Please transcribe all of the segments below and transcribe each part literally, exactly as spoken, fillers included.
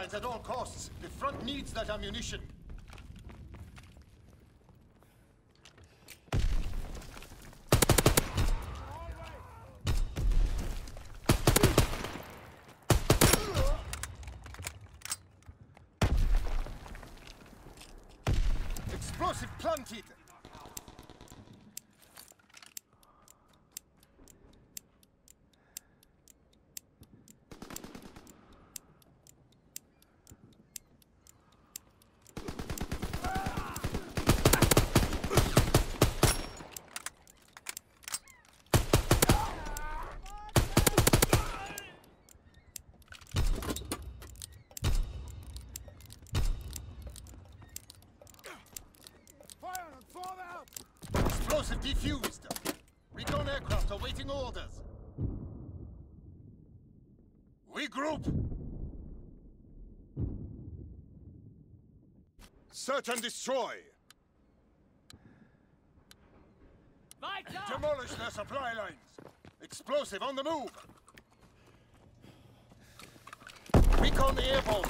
lines at all costs. The front needs that ammunition. Explosive planted! Explosive defused. Recon aircraft awaiting orders. Regroup. Search and destroy. Weiter! Demolish their supply lines. Explosive on the move. Recon airborne.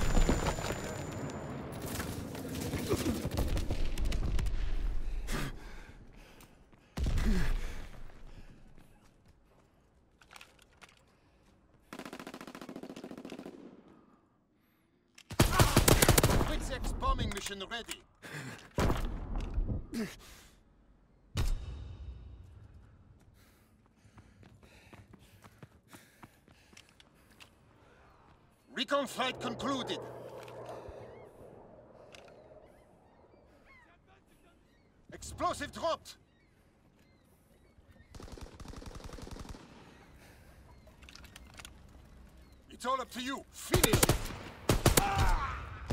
X bombing mission ready. Recon flight concluded. Explosive dropped. It's all up to you. Finish it. Ah!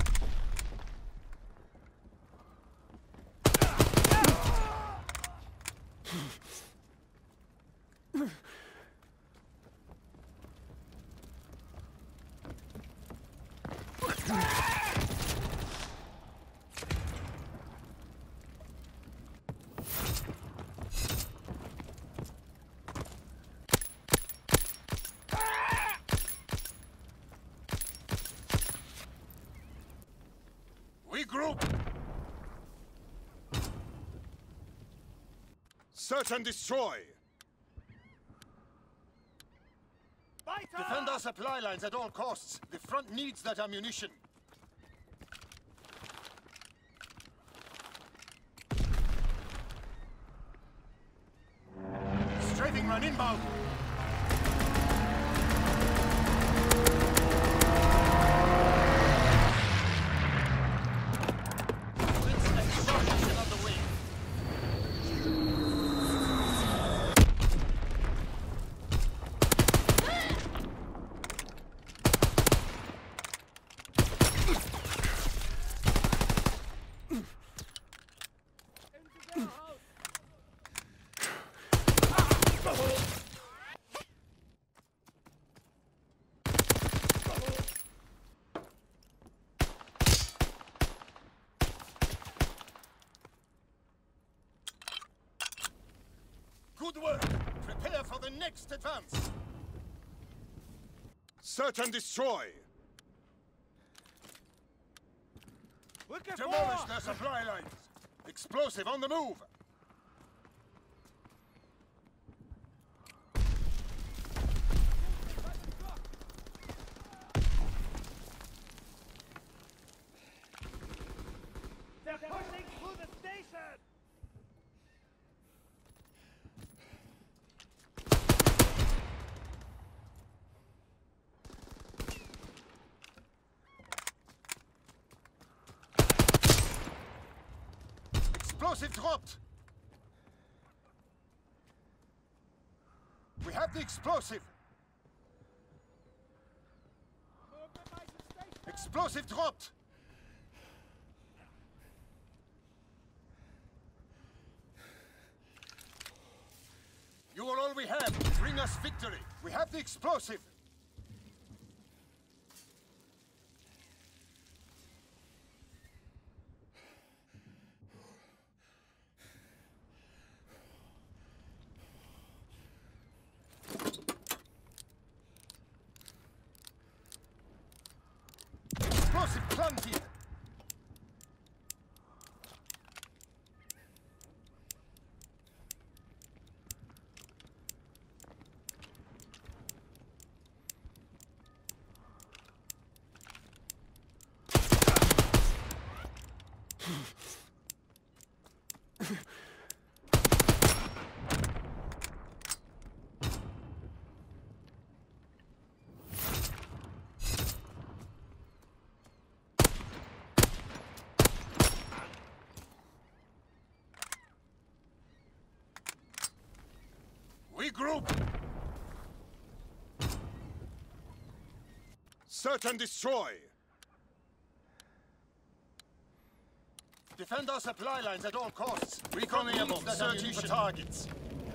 Regroup! Search and destroy! Weiter! Defend our supply lines at all costs. The front needs that ammunition. Strafing run inbound! Good work! Prepare for the next advance! Search and destroy! Demolish their supply lines! Explosive on the move! They're pushing through the station! Explosive dropped! We have the explosive! Explosive dropped! You are all we have. Bring us victory. We have the explosive. Explosive planted! Regroup! Search and destroy! Defend our supply lines at all costs. Recon airborne, searching for targets.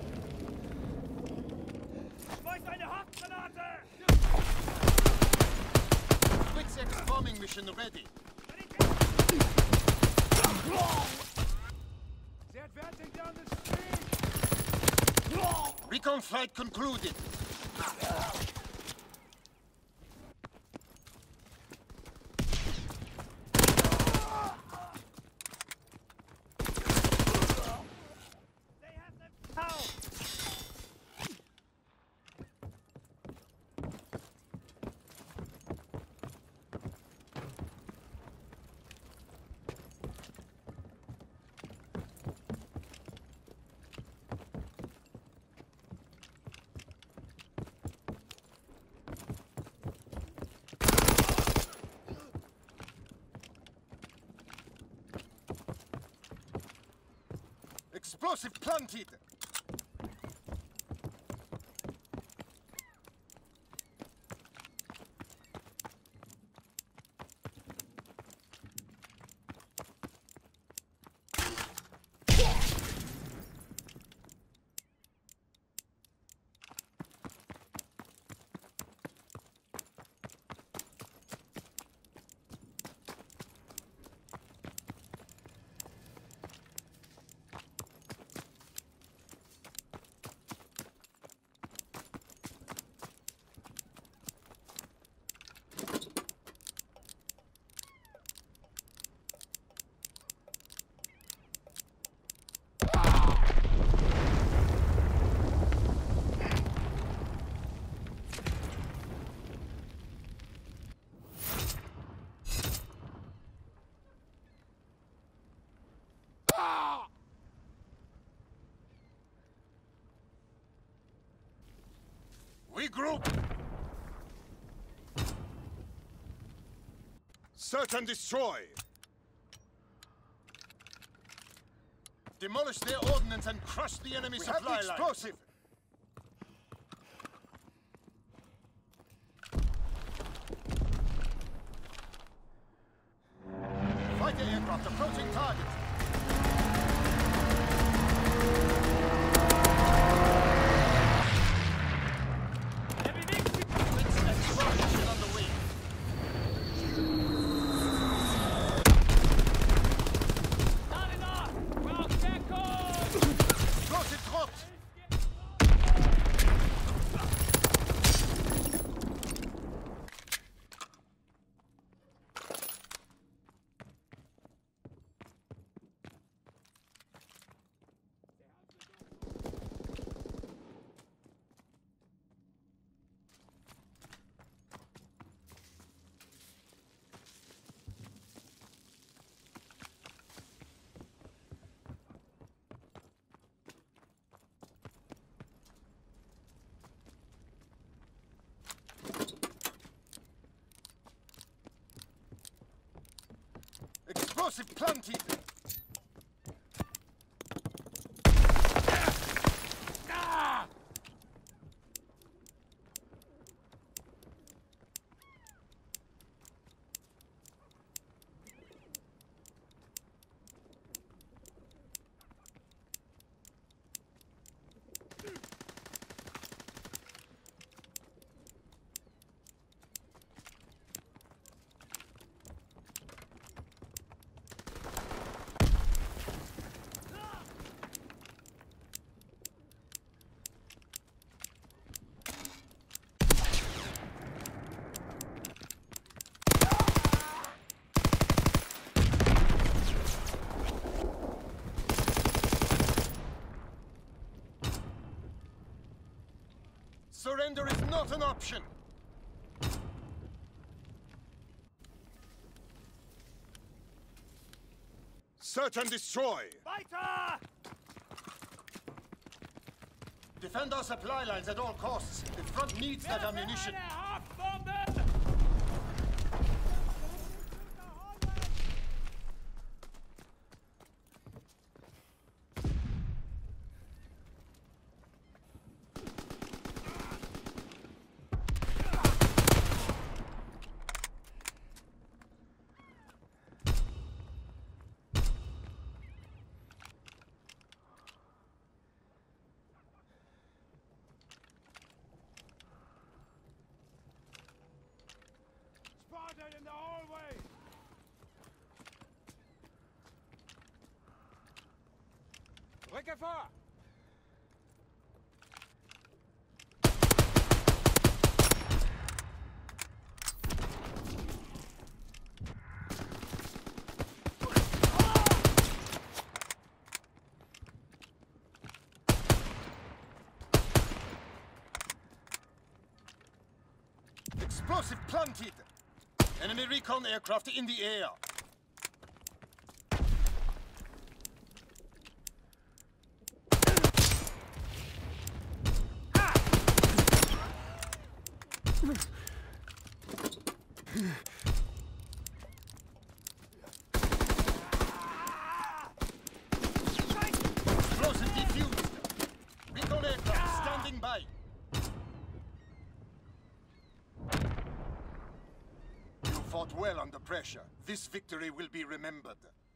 Schmeiß eine Handgranate! Quick X bombing mission ready. They're advancing down the street! Recon flight concluded. They have them down! Explosive planted! Regroup! Search and destroy! Demolish their ordnance and crush the enemy supply line. Explosive! Fighter aircraft approaching target. Explosive planted! not an option. Search and destroy. Weiter! Defend our supply lines at all costs. The front needs that ammunition. Eine Haftbombe! Spotted in the hallway! Rücke vor! Explosive planted! Enemy recon aircraft in the air. Explosive defused. Recon aircraft standing by. You fought well under pressure. This victory will be remembered.